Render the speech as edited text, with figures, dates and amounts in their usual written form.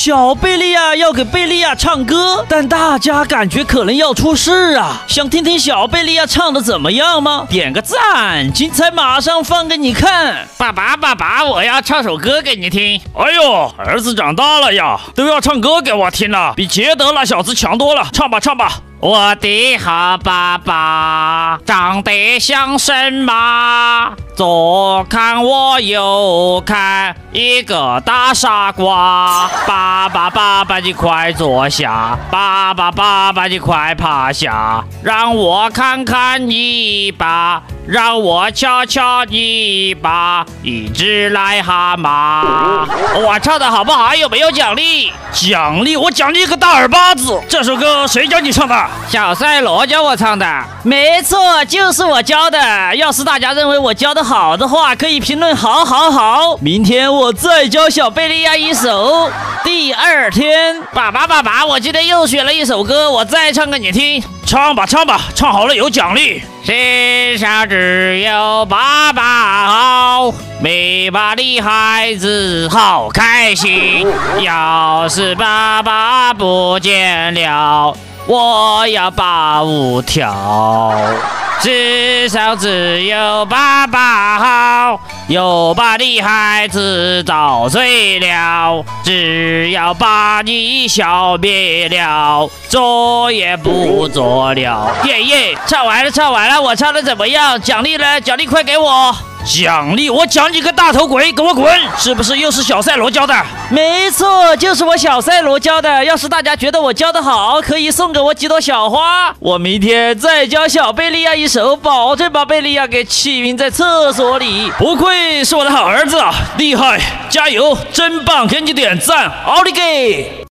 小贝利亚要给贝利亚唱歌，但大家感觉可能要出事啊！想听听小贝利亚唱的怎么样吗？点个赞，精彩马上放给你看。 爸爸，我要唱首歌给你听。 哎呦，儿子长大了呀，都要唱歌给我听了，比杰德那小子强多了。唱吧。 我的好爸爸长得像什么？左看我右看，一个大傻瓜。爸爸，你快坐下！爸爸，你快趴下！让我看看你吧，让我瞧瞧你吧，一只癞蛤蟆。我唱的好不好？有没有奖励？ 奖励？我奖励个大耳巴子！这首歌谁教你唱的？ 小赛罗教我唱的。 没错，就是我教的。要是大家认为我教的好的话，可以评论好。明天我再教小贝利亚一首。第二天， 爸爸，我今天又学了一首歌，我再唱给你听。 唱吧，唱好了有奖励。 世上只有爸爸好，没爸的孩子好开心。要是爸爸不见了，我要把舞跳。世上只有爸爸好，有爸的孩子遭罪了。只要把你消灭了，做也不做了。耶！唱完了，我唱的怎么样？奖励呢？奖励快给我！ 奖励？我奖你个大头鬼，给我滚！是不是又是小赛罗教的？没错，就是我小赛罗教的。要是大家觉得我教的好，可以送给我几朵小花。我明天再教小贝利亚一首，保证把贝利亚给气晕在厕所里。不愧是我的好儿子啊，厉害，加油，真棒，给你点赞，奥利给！